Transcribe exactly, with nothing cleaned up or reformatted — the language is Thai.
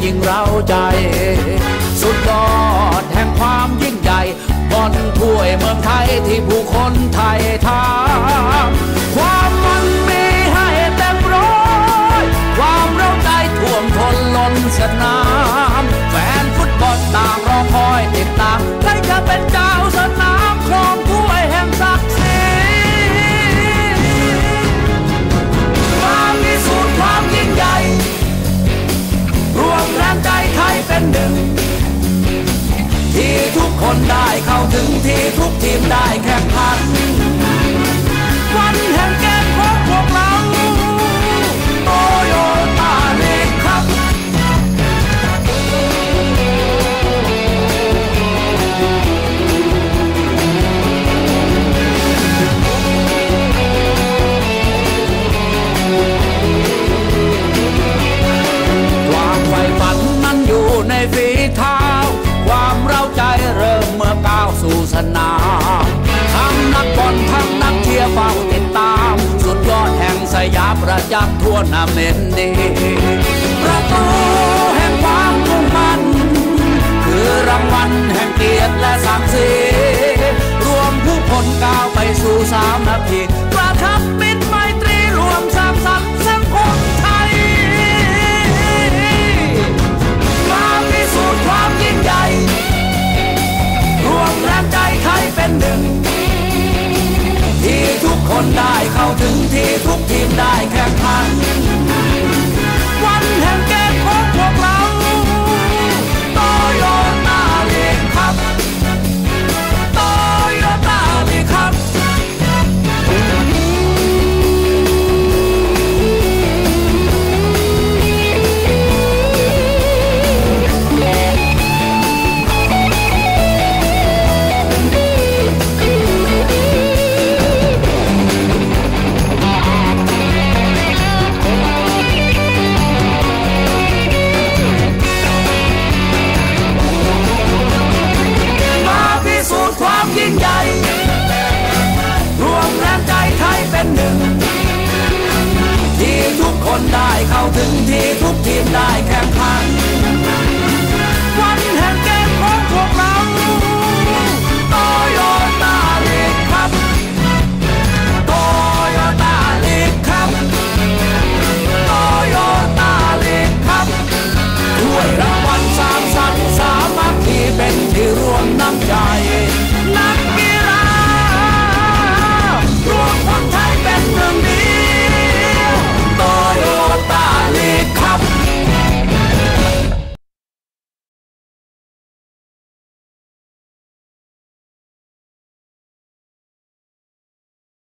ยิ่งเร้าใจสุดยอดแห่งความยิ่งใหญ่บอลถ้วยเมืองไทยที่ผู้คนไทยทามความมันมีให้เต็มร้อยความเร้าใจท่วมท้นล้นสนามแฟนฟุตบอลต่างรอคอยติดตามใครจะเป็นเจ้าสนามครองถ้วยแห่งศักดิ์ศรีมาพิสูจน์ความยิ่งใหญ่รวมแรงใจไทยเป็นหนึ่งที่ทุกคนได้เข้าถึงที่ทุกทีมได้แข่งขันวันแห่งเกมของพวกเราโตโยต้าลีกครับความใฝ่ฝันนั้นอยู่ในฝีเท้าความเร้าใจเริ่มเมื่อก้าวสู่สนามทั้งนักบอลทั้งนักเชียร์เฝ้าติดตามสุดยอดแห่งสยามประจักษ์ทั่วนาเมนดีประตูแห่งความมุ่งมั่นคือรางวัลแห่งเกียรติและศักดิ์ศรีรวมผู้คนก้าวไปสู่สามนาทีประทับมิตรไมตรีรวมสร้างสรรค์สังคมไทยมาพิสูจน์ความยิ่งใหญ่รวมแรงใจไทยเป็นหนึ่งที่ทุกคนได้เข้าถึงที่ทุกทีมได้แข่งขันวันแห่งเกมของพวกเราโตโยต้าลีกครับโตโยต้าลีกครับยิ่งใหญ่รวมแรงใจไทยเป็นหนึ่งที่ทุกคนได้เข้าถึงที่ทุกทีมได้แข่ง